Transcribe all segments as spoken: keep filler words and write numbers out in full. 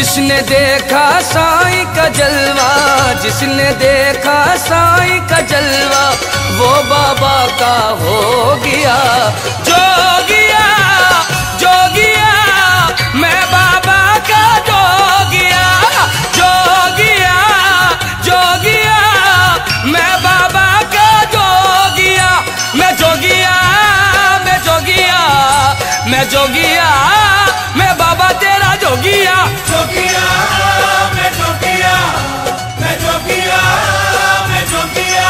जिसने देखा साईं का जलवा, जिसने देखा साईं का जलवा, वो बाबा का हो गया जोगिया, जोगिया मैं बाबा का जोगिया, जोगिया, जोगिया मैं बाबा का जोगिया, मैं जोगिया, मैं जोगिया, मैं जोगिया, मैं बाबा तेरा जोगिया, जोगिया मैं जोगिया, मैं जोगिया, मैं जोगिया।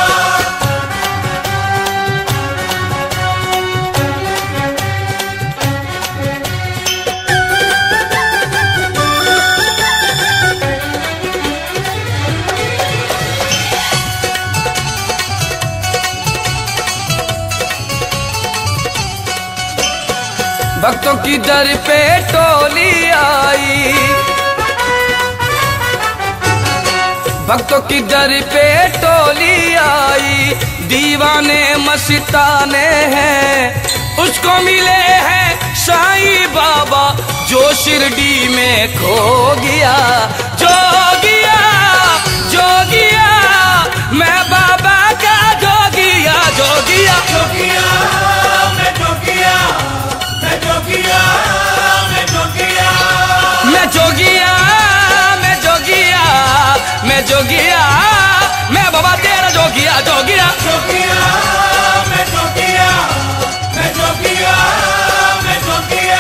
भक्तों की दर पे टोली आई, भक्तों की दर पे टोली आई, दीवाने मस्ताने हैं, उसको मिले हैं साईं बाबा जो शिरडी में खो गया, जोगिया, जोगिया मैं बाबा का जोगिया, जोगिया, जोगिया मैं जोगिया, मैं जोगिया, मैं जोगिया, मैं जोगिया, मैं जोगिया, मैं जोगिया, मैं बाबा तेरा जोगिया, जोगिया, जोगिया मैं जोगिया, मैं जोगिया, मैं जोगिया।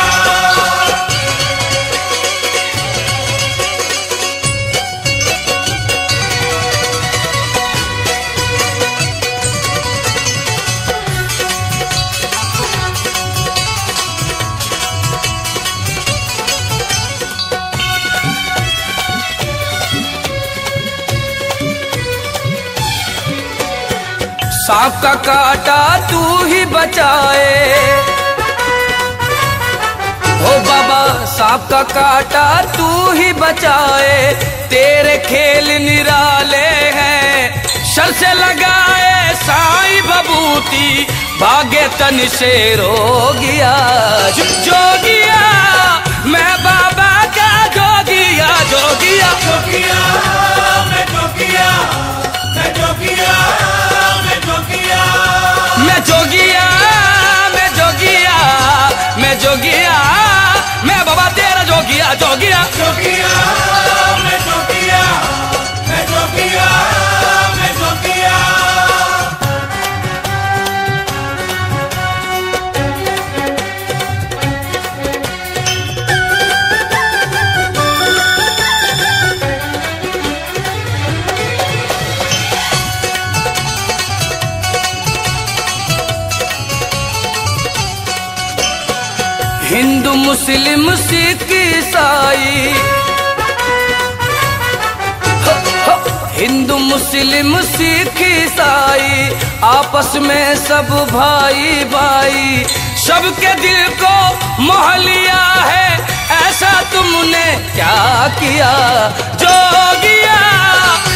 सांप का काटा तू ही बचाए, ओ बाबा सांप का काटा तू ही बचाए, तेरे खेल निराले हैं, सर से लगाए साईं भभूति, भाग्य तन से रोगिया, जोगिया मैं बाबा का जोगिया, जोगिया, जोगिया मैं जोगिया, मैं जोगिया, मैं जोगिया, मैं जोगिया, मैं जोगिया, मैं जोगिया, मैं बाबा तेरा जोगिया, जोगिया, जोगिया मैं जोगिया, मैं जोगिया, मैं जोगिया। हिंदू मुस्लिम सिख ईसाई, हिंदू मुस्लिम सिख ईसाई आपस में सब भाई भाई, सबके दिल को मोह लिया है, ऐसा तुमने क्या किया, जोगिया,